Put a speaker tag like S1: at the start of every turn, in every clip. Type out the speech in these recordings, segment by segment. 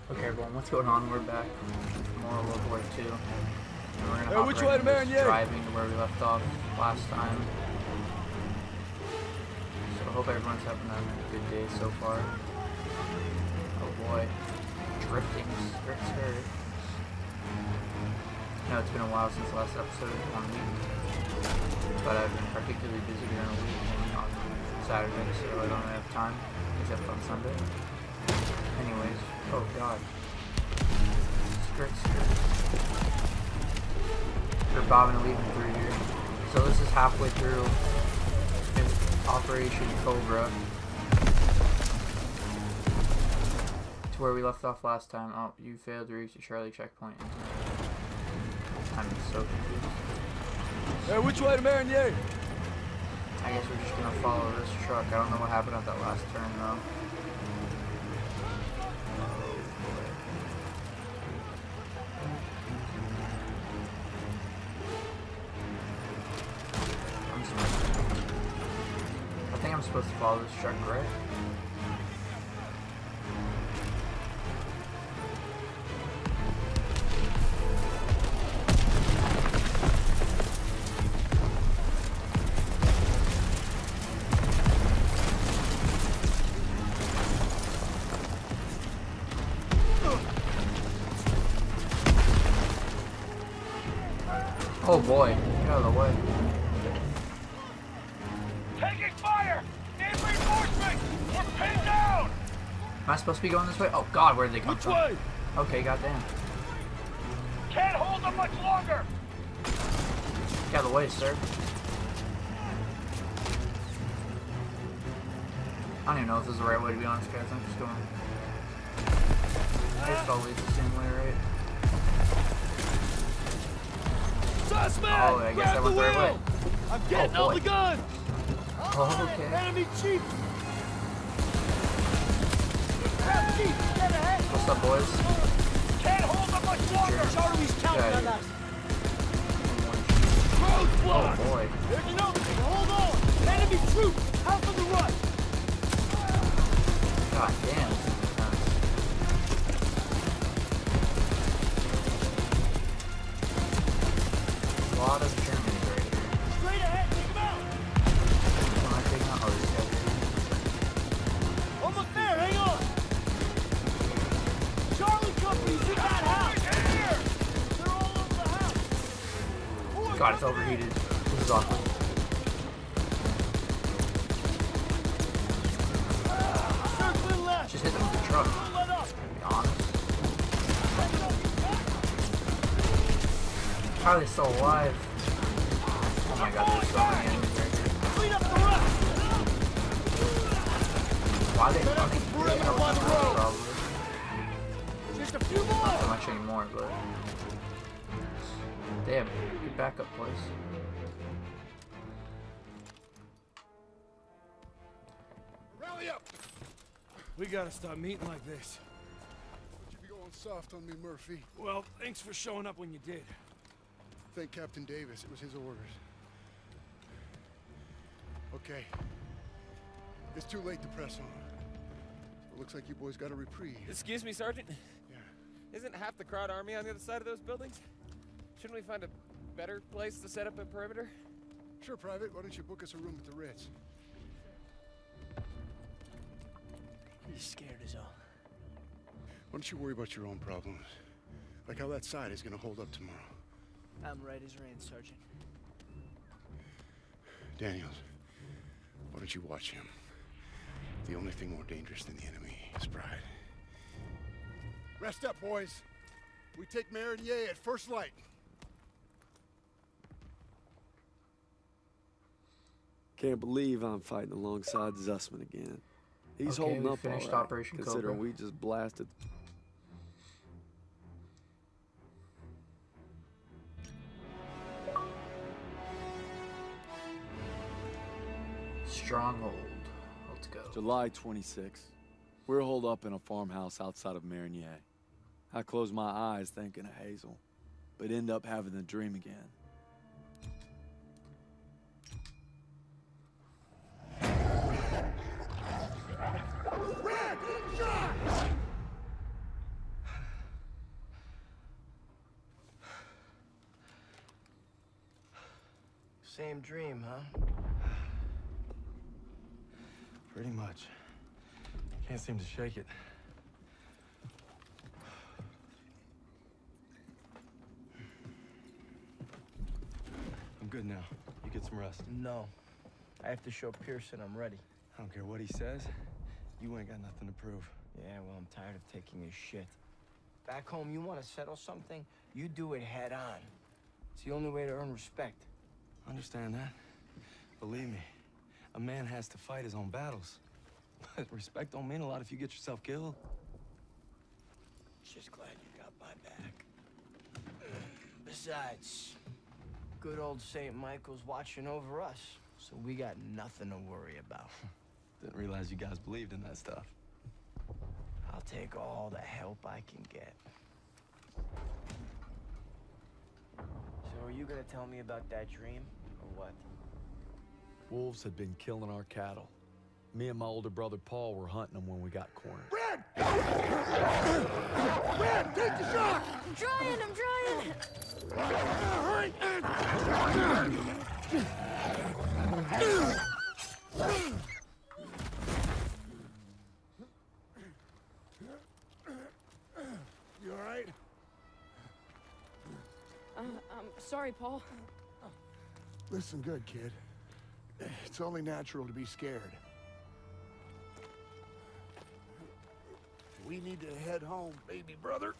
S1: Okay, everyone, what's going on? We're back from more World War II. And we're gonna hop
S2: which
S1: right
S2: way to
S1: into this
S2: Marigny?
S1: driving to where we left off last time. So I hope everyone's having a good day so far. Oh boy. Drifting. Skirt. I know it's been a while since the last episode, 1 week. But I've been particularly busy during the week and on Saturday, so I don't have time, except on Sunday. Anyways, oh god. Skirt. We're bobbing and weaving through here. So this is halfway through Operation Cobra. To where we left off last time. Oh, you failed to reach the Charlie checkpoint. I'm so confused.
S2: Hey, which way to Marigny?
S1: I guess we're just gonna follow this truck. I don't know what happened at that last turn though. I think I'm supposed to follow this truck, right? Oh boy, get out of the way.
S3: Taking fire! Need reinforcements! We're pinned down!
S1: Am I supposed to be going this way? Oh god, where did they come
S2: Which
S1: from?
S2: way?
S1: Okay, goddamn.
S3: Can't hold them much longer!
S1: Get out of the way, sir. I don't even know if this is the right way, to be honest, guys. I'm just going. This all leads the same way, right?
S2: Suspect!
S1: Oh, I guess that was the right way.
S2: I'm getting
S1: Oh,
S2: out the
S1: boy.
S2: gun!
S1: Oh, okay.
S2: Enemy chief! Chief, get ahead!
S1: What's up, boys?
S3: Can't hold them much longer!
S2: Charlie's counting
S1: Yeah,
S2: on
S1: yeah.
S2: us. Roadblock!
S1: Oh boy.
S2: There's an opening, hold on! Enemy troops, out for the run!
S1: God damn. This is intense. A lot of Germans right here.
S2: Straight ahead, take him out!
S1: What am I taking out? Oh, these guys are here.
S2: Almost there, hang on! Charlie company's in that house! Here! They're all over the house!
S1: God, it's overheated. This is awkward.
S2: Circling left!
S1: Just hit them with the truck,
S2: Let up!
S1: to be honest. How are they still alive? Oh my god, there's so many enemies right here.
S2: Clean up the rest!
S1: Why are they
S2: Set up
S1: running?
S2: a perimeter by the road.
S1: Probably.
S2: Just a few
S1: Not so
S2: more!
S1: much anymore, but... Damn, good backup, boys.
S4: Rally up!
S2: We gotta stop meeting like this.
S4: Would you be going soft on me, Murphy?
S2: Well, thanks for showing up when you did.
S4: Thank Captain Davis. It was his orders. Okay. It's too late to press on. It looks like you boys got a reprieve.
S5: Excuse me, Sergeant.
S4: Yeah.
S5: Isn't half the crowd army on the other side of those buildings? Shouldn't we find a better place to set up a perimeter?
S4: Sure, Private. Why don't you book us a room at the Ritz?
S6: He's scared as all.
S4: Why don't you worry about your own problems? Like how that side is gonna hold up tomorrow.
S6: I'm right as rain, Sergeant.
S4: Daniels, why don't you watch him? The only thing more dangerous than the enemy is pride. Rest up, boys. We take Marigny at first light.
S7: Can't believe I'm fighting alongside Zussman again. He's
S1: Okay,
S7: holding
S1: we
S7: up all
S1: finished
S7: right,
S1: Operation
S7: considering
S1: Cobra.
S7: we just blasted.
S1: Stronghold. Let's go.
S7: July 26th. We're holed up in a farmhouse outside of Marigny. I close my eyes thinking of Hazel, but end up having the dream again.
S6: Same dream, huh?
S8: Pretty much. Can't seem to shake it. I'm good now. You get some rest.
S6: No. I have to show Pearson I'm ready.
S8: I don't care what he says. You ain't got nothing to prove.
S6: Yeah, well, I'm tired of taking his shit. Back home, you want to settle something, you do it head on. It's the only way to earn respect.
S8: Understand that? Believe me, a man has to fight his own battles. But respect don't mean a lot if you get yourself killed.
S6: Just glad you got my back. Besides, good old St. Michael's watching over us, so we got nothing to worry about.
S8: Didn't realize you guys believed in that stuff.
S6: I'll take all the help I can get. So are you gonna tell me about that dream, or what?
S7: Wolves had been killing our cattle. Me and my older brother Paul were hunting them when we got cornered.
S2: Red! Red, take the shot!
S9: I'm trying!
S2: Hurry! You all right?
S9: I'm sorry, Paul.
S2: Listen good, kid. It's only natural to be scared. We need to head home, baby brother.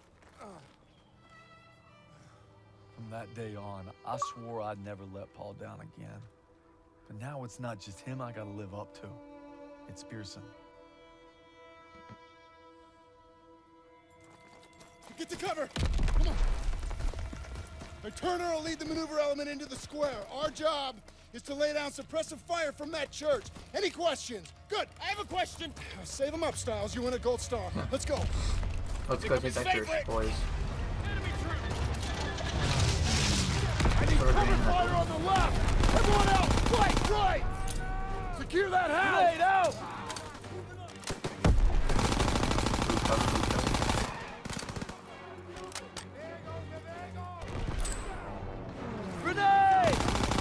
S7: From that day on, I swore I'd never let Paul down again. But now it's not just him I gotta live up to. It's Pearson.
S10: Get to cover! Come on! Now Turner will lead the maneuver element into the square. Our job is to lay down suppressive fire from that church. Any questions? Good, I have a question. Save them up, Styles. You win a gold star. Let's go.
S1: Let's go take that church, boys.
S2: I need cover fire on the left! Everyone else, flank right! Secure that house! Laid out!
S6: Grenade!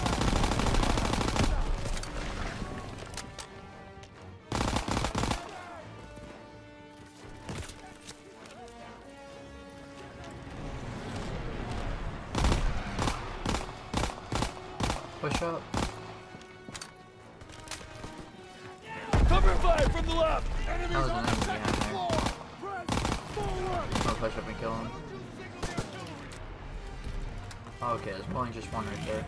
S1: Push up.
S2: Cover fire from the left!
S1: That
S2: Enemies
S1: was
S2: on
S1: an
S2: the
S1: enemy
S2: second
S1: behind there.
S2: floor! Press forward!
S1: I'll push up and kill him. Okay, there's only just one right there.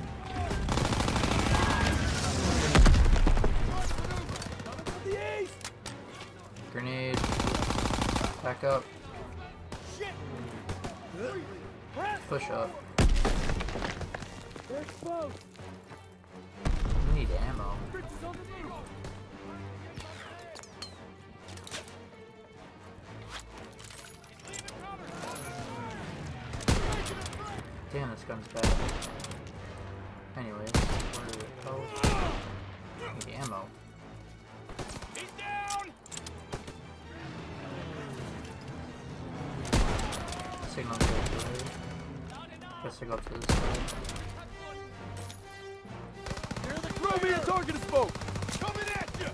S1: Grenade. Back up. Push up.
S2: They're exposed!
S1: We need ammo. Damn, this gun's bad. Anyways, where did it go? Need ammo.
S3: He's down!
S1: Signal to this way. Guess I go to this side.
S2: Throw me a target spoke!
S3: Coming at you!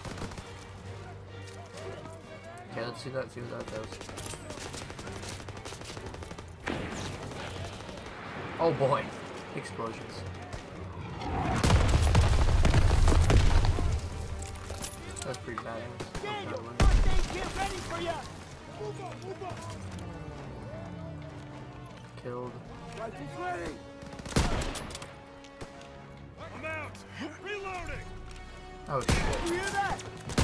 S1: Okay, let's see that. See what that does. Oh boy, explosions. That's pretty bad.
S2: Daniel, first aid kit ready for you! Move up, move up!
S1: Killed.
S2: Rifles ready!
S3: I'm out! Reloading!
S1: Oh shit.
S2: You hear that?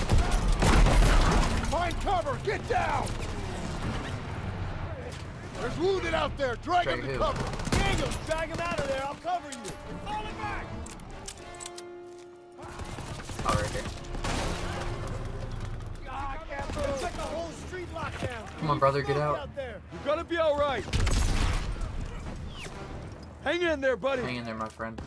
S2: Find cover! Get down! There's wounded out there! Drag him to cover! Daniel, drag him out of there! I'll cover you!
S3: Falling back!
S1: Oh, right here.
S2: It's like a whole street lockdown!
S1: Come on, brother, get out.
S2: There.
S7: You're gonna be all right. Hang in there, buddy.
S1: Hang in there, my friend.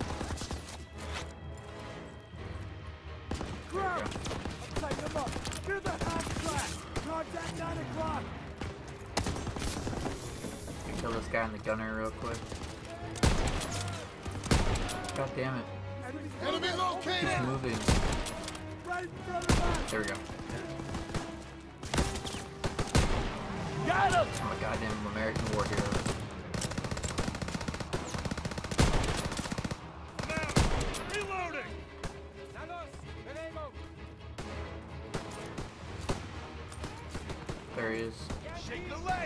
S2: Grab! Tighten him up! Get the half track! Contact 9 o'clock!
S1: Kill this guy in the gunner real quick. God damn it.
S10: Enemy located!
S1: Keeps moving. There we go.
S3: Got him!
S1: I'm a goddamn American war hero.
S3: Reloading!
S1: There he is.
S3: Shake the leg!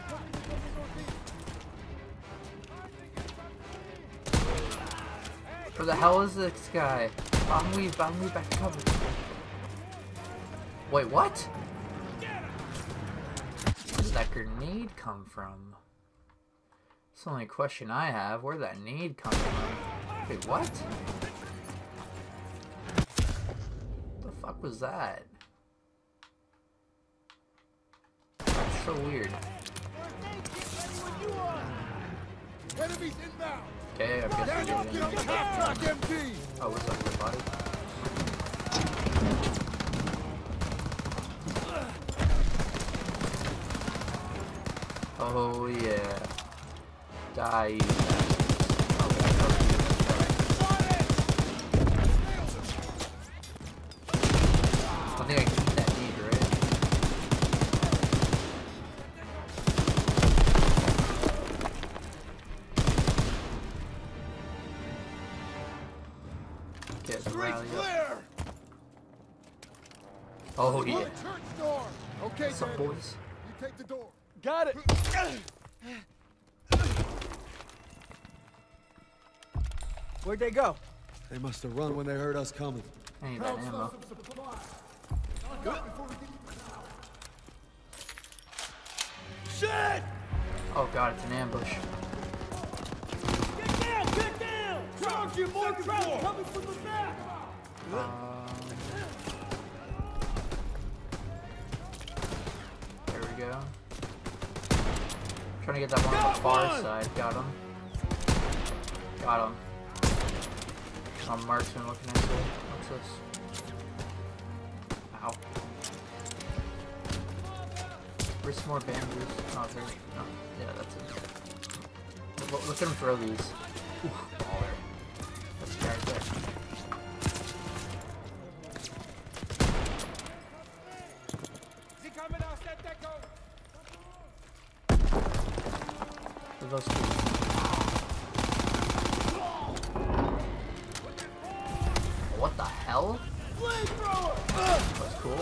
S1: Where the hell is this guy? Bomb weave back to cover. Wait, what? Where did that grenade come from? That's the only question I have. Where did that nade come from? Wait, what? The fuck was that? That's so weird.
S10: Enemies inbound!
S1: Okay, I guess
S10: Daniel,
S1: we
S10: get on
S1: did
S10: the
S1: it.
S10: top track, MG!
S1: Oh, what's up, everybody? Oh yeah. Die. You I think I can eat that meat, right? Get the
S10: Streets
S1: rally up.
S10: clear!
S1: Oh
S10: We're
S1: yeah.
S10: at church door! Okay,
S1: What's up,
S10: Daniel.
S1: boys?
S10: You take the door.
S3: Got it!
S6: Where'd they go?
S7: They must have run when they heard us coming.
S1: I need that ammo.
S10: Some supplies. Knock out before we get you out.
S3: Shit!
S1: Oh god, it's an ambush.
S3: Get down! Get down! Charge you, more trouble coming from the back!
S1: There we go. Trying to get that one on the far side. Got him. Got him. Marksman looking into it. What's this? Ow. Where's some more bamboos? Oh, there's. No. Yeah, that's it. Look at him throw these. Oof, baller. That's the guy right there. Where are those two? What the hell? That's cool.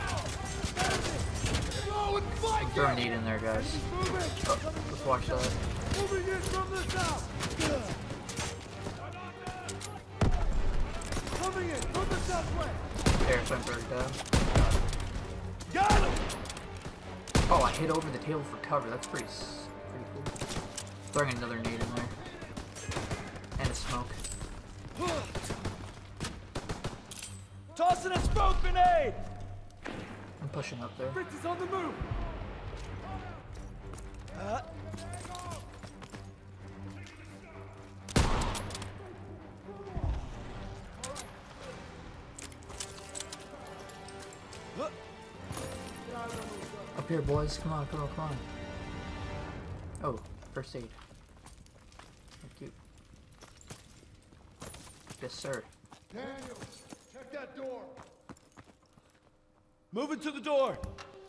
S1: Throw a nade in there, guys. Oh, let's watch that.
S3: Moving in from the south! Coming in from the southwest!
S1: There, Fenberg down.
S3: Got him!
S1: Oh, I hit over the table for cover. That's pretty cool. Throwing another nade in there. And a smoke.
S3: Tossing a smoke grenade!
S1: I'm pushing up there.
S3: Fritz is on the move!
S1: Up here, boys. Come on, come on, come on. Oh, first aid. Thank you. Yes, sir.
S10: Daniel, check that door.
S3: Moving to the door!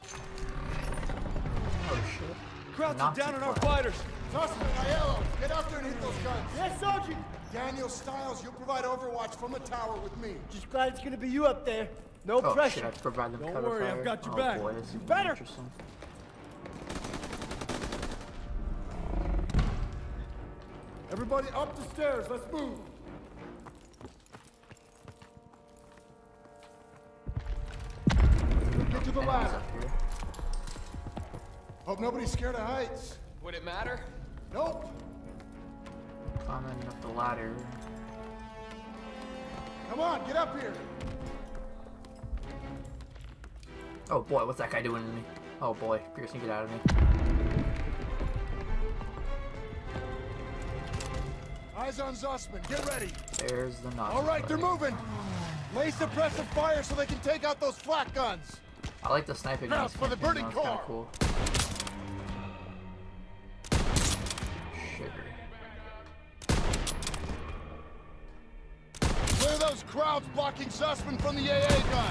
S1: Oh, shit.
S3: Krauts
S1: Not
S3: are down
S1: too
S3: on our
S1: far.
S3: fighters!
S10: Zussman, Aiello, get out there and hit those guns.
S2: Yes, Sergeant.
S10: Daniel Stiles, you'll provide overwatch from the tower with me.
S2: Just glad it's gonna be you up there. No
S1: Oh,
S2: pressure.
S1: shit, I have to provide them
S3: Don't
S1: cover
S3: worry,
S1: fire.
S3: I've got your
S1: Oh,
S3: back.
S1: boy, this is
S2: better.
S1: interesting.
S10: Everybody up the stairs, let's move. Get to the
S1: Enemies
S10: ladder.
S1: up here.
S10: Hope nobody's scared of heights.
S5: Would it matter?
S10: Nope.
S1: Climbing up the ladder.
S10: Come on, get up here.
S1: Oh boy, what's that guy doing to me? Oh boy, Pearson, get out of me.
S10: Eyes on Zussman, get ready.
S1: There's the Nazi.
S10: All right, they're
S1: party.
S10: moving. Lay suppressive fire so they can take out those flak guns.
S1: I like the sniping
S10: Now
S1: guns.
S10: for the burning
S1: That was kinda
S10: car.
S1: cool. Sugar.
S10: scouts blocking Sussman from the AA gun.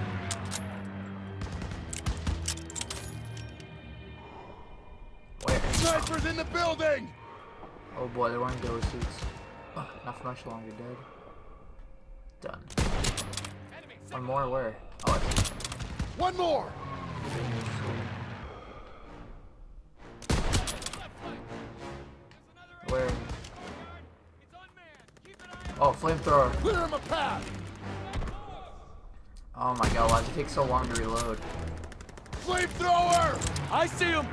S1: Where?
S10: Snipers in the building!
S1: Oh boy, they're wearing ghost suits. Oh, not for much longer, dead. Done. One more, where? Oh, I see.
S10: One more!
S1: Where? Oh, flamethrower.
S10: Clear him a path!
S1: Oh my god, why does it take so long to reload?
S10: Flamethrower!
S3: I see him!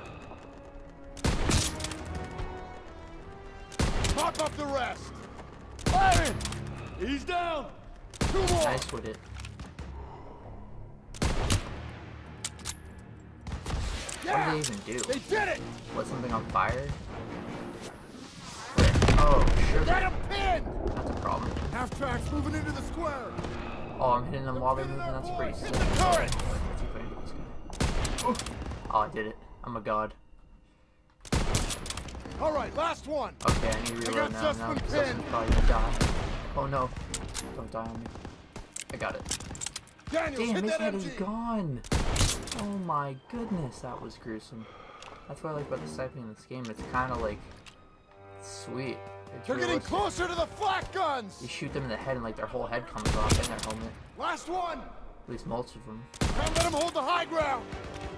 S10: Pop up the rest!
S3: Firing! He's down!
S10: Two more!
S1: Nice with it.
S10: Yeah!
S1: What did they even do?
S10: They did it!
S1: Was something on fire? Where? Oh, sugar.
S10: Get him pinned!
S1: That's a problem.
S10: Half-track's moving into the square!
S1: Oh, I'm hitting them while they're moving. That's pretty sick.
S10: Hit the turret!
S1: Let's see if I can hit this guy. Oh, I did it. I'm a god.
S10: Alright, last one!
S1: Okay, I need to reload now. Now Sussman's probably gonna die. Oh no. Don't die on me. I got it.
S10: Daniels,
S1: Damn,
S10: hit
S1: his
S10: that
S1: head is
S10: MG!
S1: gone. Oh my goodness, that was gruesome. That's what I like about the sniping in this game. It's kind of like sweet. It's
S10: They're getting
S1: realistic.
S10: closer to the flak guns!
S1: You shoot them in the head and like their whole head comes off in their helmet.
S10: Last one!
S1: At least most of them.
S10: Now let them hold the high ground!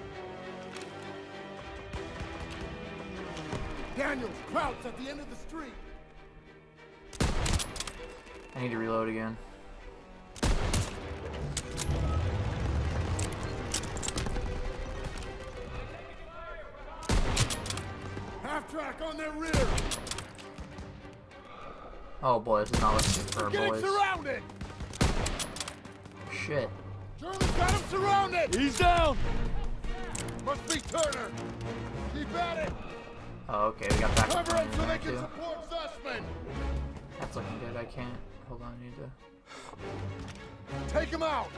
S10: Daniels, crouch at the end of the street!
S1: I need to reload again.
S10: Half-track on their rear!
S1: Oh boy, this is not looking good for our
S10: Getting
S1: boys.
S10: surrounded!
S1: Shit.
S10: German's got him surrounded!
S3: He's down!
S10: Must be Turner! Keep at it!
S1: Oh, okay, we got back up
S10: Cover him so they
S1: there
S10: can
S1: too.
S10: support Sussman!
S1: That's looking good. I can't. Hold on, I need to.
S10: Take him out!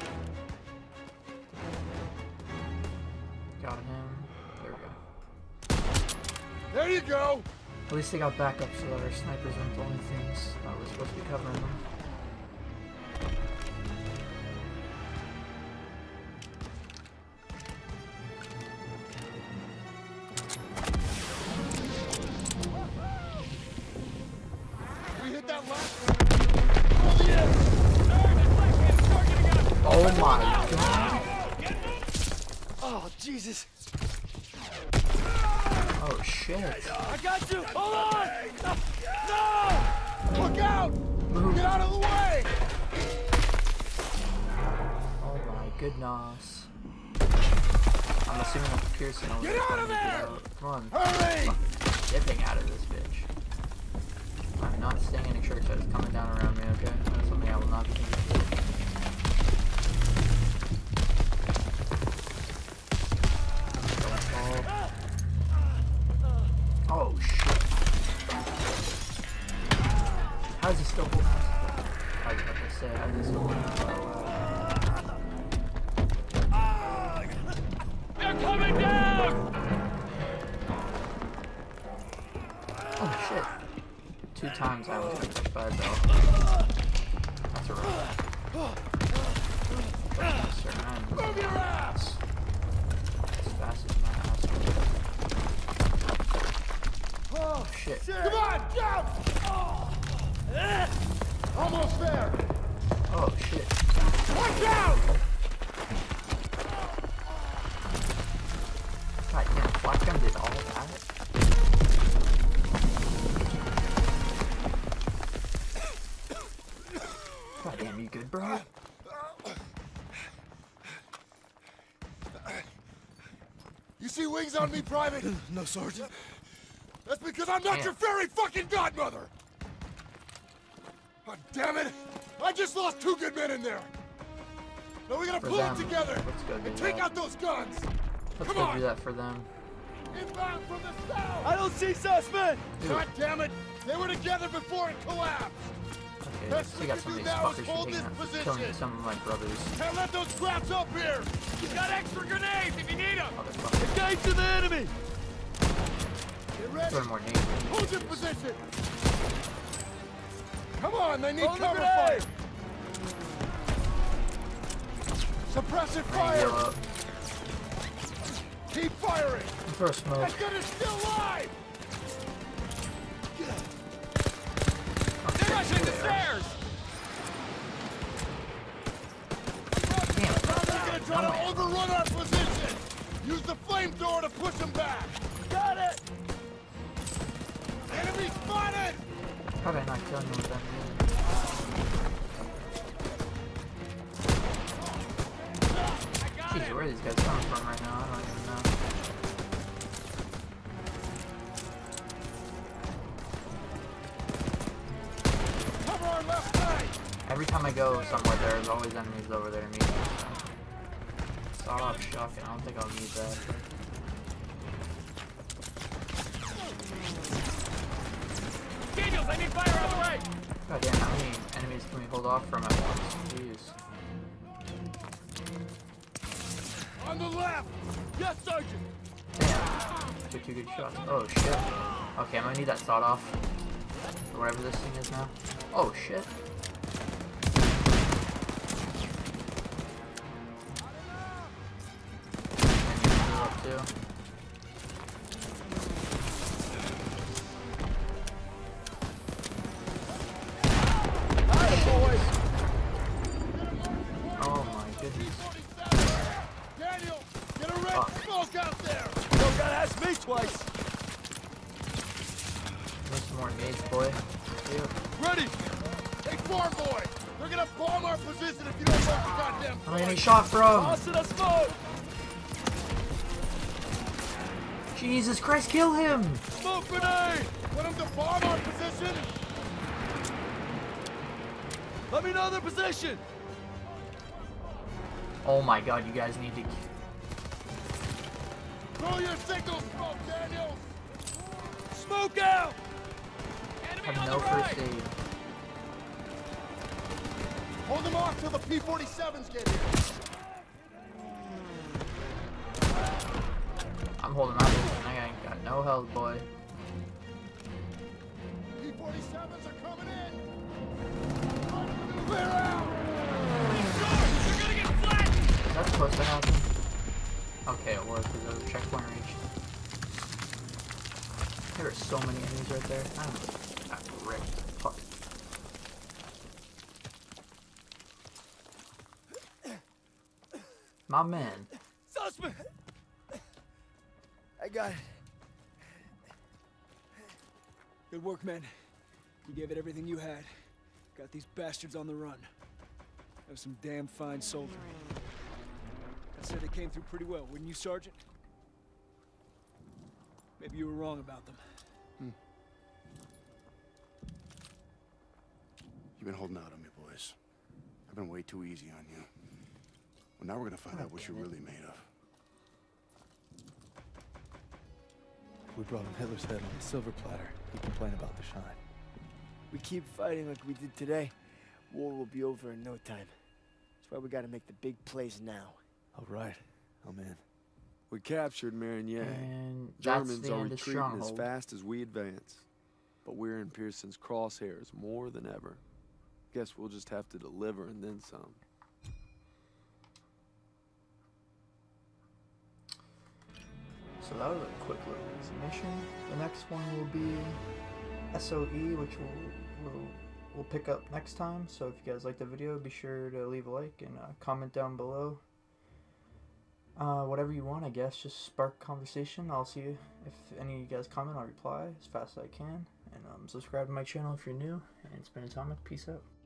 S1: Got him. There we go.
S10: There you go!
S1: At least they got backup so that our snipers weren't the only things that were supposed to be covering them.
S10: We hit that last
S1: Oh my god!
S3: Oh, Jesus!
S1: Oh shit!
S3: I got you! Hold on! No!
S10: Look out!
S1: Move.
S10: Get out of the way!
S1: Oh my goodness. I'm assuming that's Pearson.
S10: Get out of there!
S1: Come on.
S10: Hurry!
S1: Dipping out of this bitch. I'm not staying in a church that is coming down around me, okay? That's something I will not be doing. Oh shit. How is he still holding? I was about to say, how is he still holding?
S3: They're coming down!
S1: Oh shit. 2 times I was touched by a bell. That's a rough.
S10: Move your ass!
S1: As fast as my ass. Oh shit.
S10: Come on, jump! Almost there!
S1: Oh shit.
S10: Watch out!
S1: God damn, Flakgun did all that? God damn, you good, bro?
S10: You see wings on me, Private?
S8: No, Sergeant.
S10: That's because I'm not
S1: Damn.
S10: your fairy fucking godmother! God damn it! I just lost 2 good men in there! Now we gotta
S1: For
S10: pull
S1: them.
S10: it together
S1: Let's go do
S10: and take
S1: that.
S10: out those guns!
S1: Let's
S10: Come
S1: go
S10: on!
S1: do that for them.
S10: Inbound from the south!
S3: I don't see Sussman!
S10: God damn it! They were together before it collapsed!
S1: Okay,
S10: Best
S1: so
S10: we
S1: we got
S10: can
S1: some of
S10: do
S1: these
S10: now is
S1: fuckers
S10: hold
S1: shooting
S10: this
S1: at killing
S10: position.
S1: some of my brothers.
S10: Can't let those scraps up here!
S5: He's got extra grenades if you need them!
S1: Motherfucker.
S3: Engage to the enemy!
S10: Get ready!
S1: Throw more nades.
S10: Hold your position! Come on, they need
S3: Throw the
S10: cover fire!
S3: grenade!
S10: Suppressive
S1: I'm gonna heal
S10: fire!
S1: up.
S10: Keep firing!
S1: Throw a smoke.
S10: That gun is still alive!
S5: They're rushing the stairs!
S1: Damn.
S10: They're gonna try to overrun our position! Use the flamethrower to push them back!
S3: Got it!
S10: Enemy spotted!
S1: How did I not kill him with that? Jeez, where are these guys coming from right now? I don't even know.
S10: Cover our left side!
S1: Every time I go somewhere, there's always enemies over there to meet me. So. Sawed off shotgun. I don't think I'll need that.
S5: Daniels, I need fire on the right!
S1: God damn, how many enemies can we hold off from at once? Jeez.
S10: On the left!
S3: Yes, Sergeant!
S1: Damn. Took 2 good shots. Oh shit. Okay, I'm gonna need that sawed off. Or whatever this thing is now. Oh shit. And you blew up too. Oh my goodness.
S10: Daniel, get a red
S1: Fuck.
S10: smoke out there!
S3: Don't gotta ask me twice!
S1: Need some more nades, boy. Ew.
S10: Ready! Hey, farm boy! They're gonna bomb our position if you don't work the goddamn
S1: I'm getting shot from!
S3: Tossing a smoke!
S1: Jesus Christ, kill him!
S10: smoke grenade! Want them to bomb our position?
S3: Let me know their position!
S1: Oh my god, you guys need to...
S10: Throw your signal smoke, Daniel!
S3: Smoke out!
S1: I have no first aid.
S10: Hold them off till the P-47s get here!
S1: I'm holding out this and I ain't got no health, boy.
S10: P-47s are coming in! Clear out!
S1: That's supposed to happen. Okay, it was because there was a checkpoint reached. There are so many enemies right there. I'm got wrecked. Fuck. My man.
S3: Sussman! I got it. Good work, man. You gave it everything you had. Got these bastards on the run. That was some damn fine soldier. I'd say they came through pretty well, wouldn't you, Sergeant? Maybe you were wrong about them.
S4: You've been holding out on me, boys. I've been way too easy on you. Well, now we're gonna find out what you're really made of.
S7: We brought him Hitler's head on a silver platter. He complained about the shine.
S6: We keep fighting like we did today, war will be over in no time. That's why we gotta make the big plays now.
S7: All right, I'm in. We captured Marigny.
S1: And that's
S7: Germans
S1: the
S7: are
S1: end of
S7: retreating as
S1: Stronghold.
S7: fast as we advance. But we're in Pearson's crosshairs more than ever. Guess we'll just have to deliver and then some.
S1: So that was a quick little mission. The next one will be SOE, which we'll pick up next time. So if you guys like the video, be sure to leave a like and comment down below. Whatever you want, I guess. Just spark conversation. I'll see you. If any of you guys comment, I'll reply as fast as I can. And subscribe to my channel if you're new. And spend time with. Peace out.